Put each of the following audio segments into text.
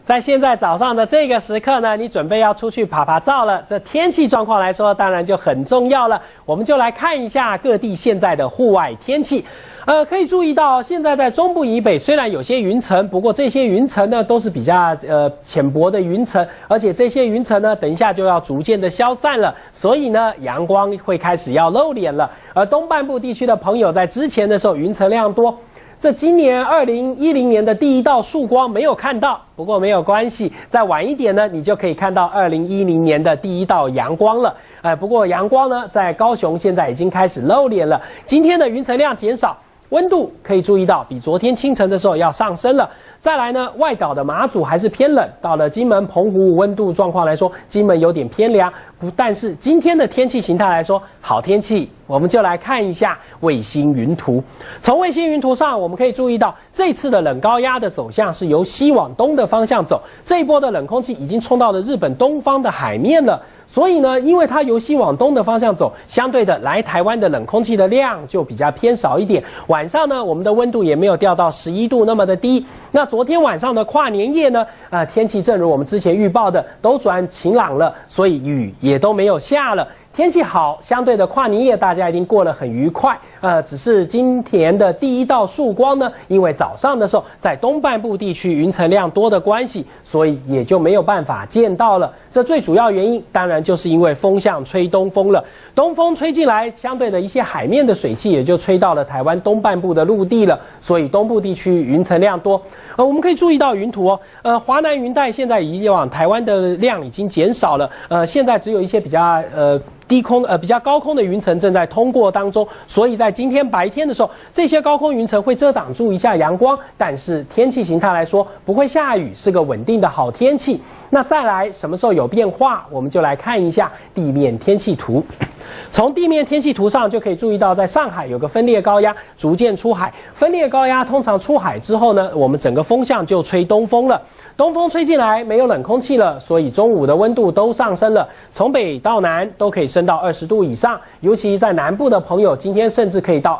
在现在早上的这个时刻呢，你准备要出去爬爬照了。这天气状况来说，当然就很重要了。我们就来看一下各地现在的户外天气。可以注意到，现在在中部以北虽然有些云层，不过这些云层呢都是比较浅薄的云层，而且这些云层呢，等一下就要逐渐的消散了，所以呢，阳光会开始要露脸了。而东半部地区的朋友在之前的时候云层量多。这今年2010年的第一道曙光没有看到，不过没有关系，再晚一点呢，你就可以看到2010年的第一道阳光了。不过阳光呢，在高雄现在已经开始露脸了。今天的云层量减少，温度可以注意到比昨天清晨的时候要上升了。再来呢，外岛的马祖还是偏冷，到了金门、澎湖温度状况来说，金门有点偏凉。但是今天的天气形态来说，好天气。我们就来看一下卫星云图。从卫星云图上，我们可以注意到，这次的冷高压的走向是由西往东的方向走。这一波的冷空气已经冲到了日本东方的海面了。所以呢，因为它由西往东的方向走，相对的来台湾的冷空气的量就比较偏少一点。晚上呢，我们的温度也没有掉到11度那么的低。那昨天晚上的跨年夜呢，天气正如我们之前预报的，都转晴朗了，所以雨也都没有下了。天气好，相对的跨年夜大家一定过得很愉快。只是今年的第一道曙光呢，因为早上的时候在东半部地区云层量多的关系，所以也就没有办法见到了。这最主要原因当然就是因为风向吹东风了，东风吹进来，相对的一些海面的水汽也就吹到了台湾东半部的陆地了，所以东部地区云层量多。我们可以注意到云图哦，华南云带现在以往台湾的量已经减少了，现在只有一些比较低空比较高空的云层正在通过当中，所以在今天白天的时候，这些高空云层会遮挡住一下阳光，但是天气形态来说不会下雨，是个稳定的好天气。那再来什么时候有变化，我们就来看一下地面天气图。从地面天气图上就可以注意到，在上海有个分裂高压逐渐出海。分裂高压通常出海之后呢，我们整个风向就吹东风了。东风吹进来，没有冷空气了，所以中午的温度都上升了，从北到南都可以升到20度以上，尤其在南部的朋友，今天甚至可以到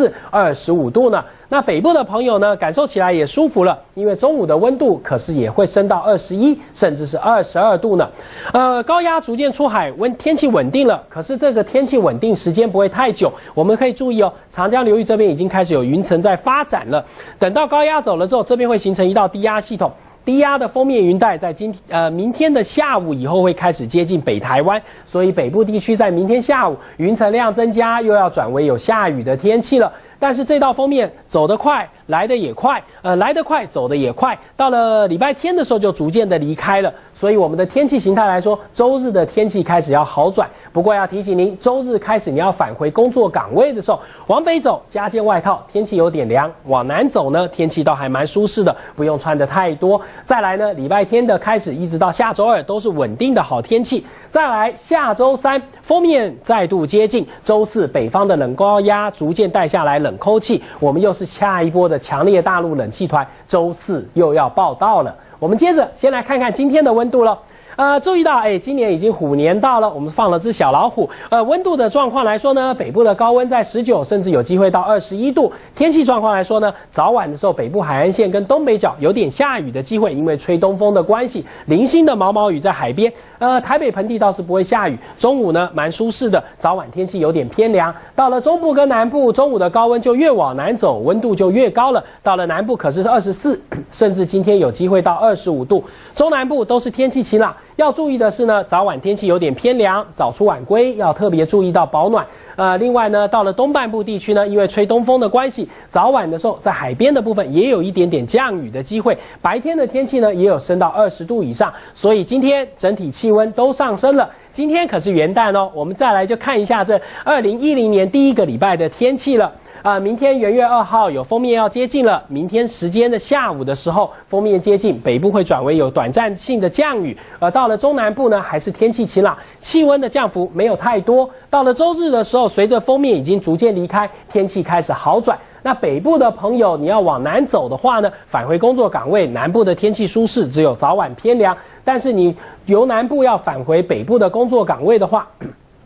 24、25度呢。那北部的朋友呢，感受起来也舒服了，因为中午的温度可是也会升到21，甚至是22度呢。高压逐渐出海，天气稳定了，可是这个天气稳定时间不会太久。我们可以注意哦，长江流域这边已经开始有云层在发展了，等到高压走了之后，这边会形成一道低压系统。低压的锋面云带在明天的下午以后会开始接近北台湾，所以北部地区在明天下午云层量增加，又要转为有下雨的天气了。但是这道锋面走得快，来得也快，来得快，走得也快，到了礼拜天的时候就逐渐的离开了。所以我们的天气形态来说，周日的天气开始要好转。不过要提醒您，周日开始你要返回工作岗位的时候，往北走加件外套，天气有点凉；往南走呢，天气倒还蛮舒适的，不用穿得太多。再来呢，礼拜天的开始一直到下周二都是稳定的好天气。再来下周三，锋面再度接近，周四北方的冷高压逐渐带下来冷空气，我们又是下一波的强烈大陆冷气团，周四又要报到了。我们接着先来看看今天的温度了。注意到，今年已经虎年到了，我们放了只小老虎。温度的状况来说呢，北部的高温在19，甚至有机会到21度。天气状况来说呢，早晚的时候，北部海岸线跟东北角有点下雨的机会，因为吹东风的关系，零星的毛毛雨在海边。台北盆地倒是不会下雨。中午呢，蛮舒适的，早晚天气有点偏凉。到了中部跟南部，中午的高温就越往南走，温度就越高了。到了南部可是24，甚至今天有机会到25度。中南部都是天气晴朗。要注意的是呢，早晚天气有点偏凉，早出晚归要特别注意到保暖。另外呢，到了东半部地区呢，因为吹东风的关系，早晚的时候在海边的部分也有一点点降雨的机会。白天的天气呢，也有升到20度以上，所以今天整体气温都上升了。今天可是元旦哦，我们再来就看一下这2010年第一个礼拜的天气了。明天元月2号有锋面要接近了，明天时间的下午的时候，锋面接近，北部会转为有短暂性的降雨，而到了中南部呢，还是天气晴朗，气温的降幅没有太多。到了周日的时候，随着锋面已经逐渐离开，天气开始好转。那北部的朋友，你要往南走的话呢，返回工作岗位，南部的天气舒适，只有早晚偏凉。但是你由南部要返回北部的工作岗位的话，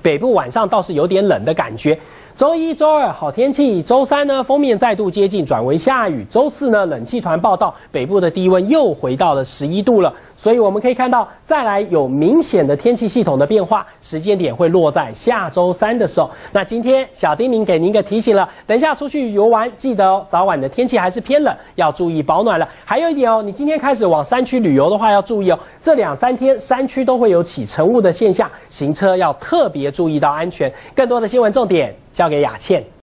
北部晚上倒是有点冷的感觉。周一、周二好天气，周三呢锋面再度接近，转为下雨。周四呢冷气团报道，北部的低温又回到了11度了。所以我们可以看到，再来有明显的天气系统的变化，时间点会落在下周三的时候。那今天小叮咛给您一个提醒了，等一下出去游玩，记得哦，早晚的天气还是偏冷，要注意保暖了。还有一点哦，你今天开始往山区旅游的话，要注意哦，这2、3天山区都会有起晨雾的现象，行车要特别注意到安全。更多的新闻重点交给雅倩。